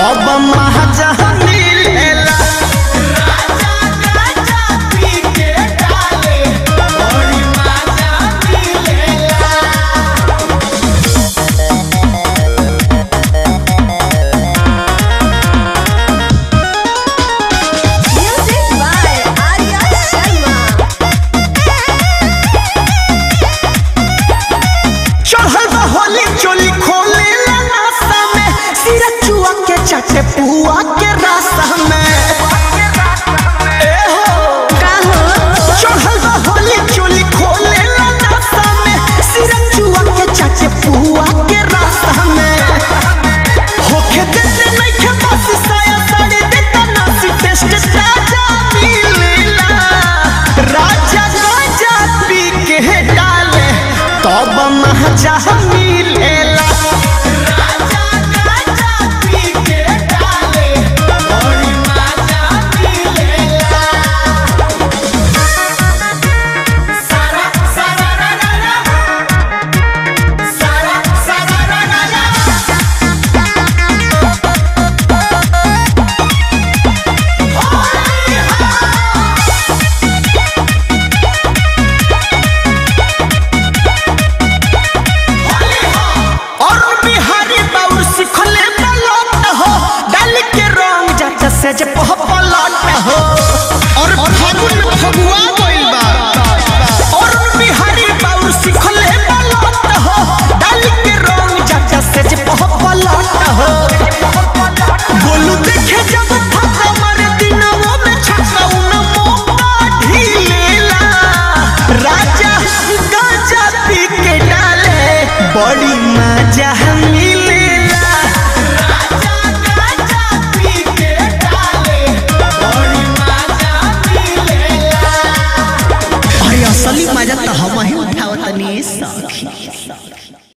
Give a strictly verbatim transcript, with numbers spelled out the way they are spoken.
तब महाजा मिलेला। चाचे पुआ के रास्ता में ए हो का हो चढ़ल बा होली चोली खोले ला नास्ता में सिर चुआ के चाचे पुआ के रास्ता में होके देते नहीं के बस साया साड़ी देता नासी टेस्ट ताजा मिलेला। राजा राजा पी के डाले तब महाजा मिलेला। सज पहपलट हो और फागुन में फगुआ गइल बा और बिहारी बाउर सिखले पलट हो डाल के रंग चाचा सज पहपलट हो बोलू देखे जब फाका मारे दिनवा में छक्का उन मौका ढीलेला। राजा गाजा पी के डाले बड़ी मजा मिलेला। असली मजा तो हम ही उठावतनी सखी।